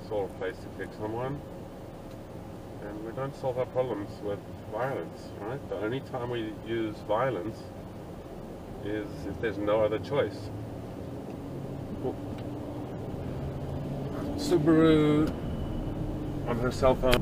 sort of place to kick someone. And we don't solve our problems with violence, right? The only time we use violence is if there's no other choice. Subaru on her cell phone.